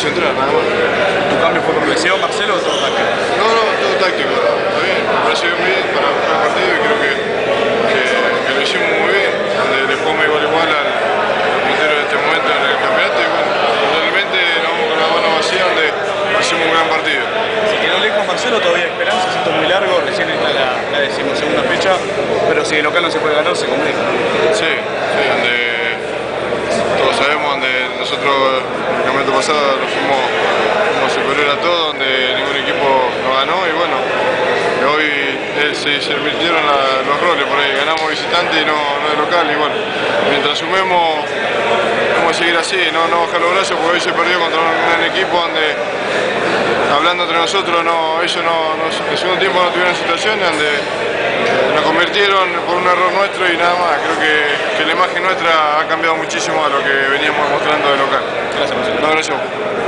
concentrar, nada más. ¿Tu cambio fue progresivo, Marcelo, o todo táctico? No, todo táctico. Está bien, me parece bien para el partido y creo que lo hicimos muy bien, donde le jugamos igual al puntero en este momento en el campeonato y bueno, totalmente nos vamos con la mano vacía donde hicimos un gran partido. Si quedó lejos Marcelo, todavía hay esperanza, esto es muy largo, recién está la 12ª fecha, pero si de local no se puede ganar, se complica. Sí, donde todos sabemos, donde nosotros en el campeonato pasado nos fuimos superior a todos, donde ningún equipo nos ganó y bueno, hoy se invirtieron los roles por ahí, ganamos visitante y no de local y bueno, mientras sumemos vamos a seguir así, no bajar los brazos porque hoy se perdió contra un gran equipo donde hablando entre nosotros ellos en el segundo tiempo no tuvieron situaciones donde nos convirtieron por un error nuestro y nada más. Creo que la imagen nuestra ha cambiado muchísimo a lo que veníamos mostrando de local. Gracias, Marcelo. No, gracias.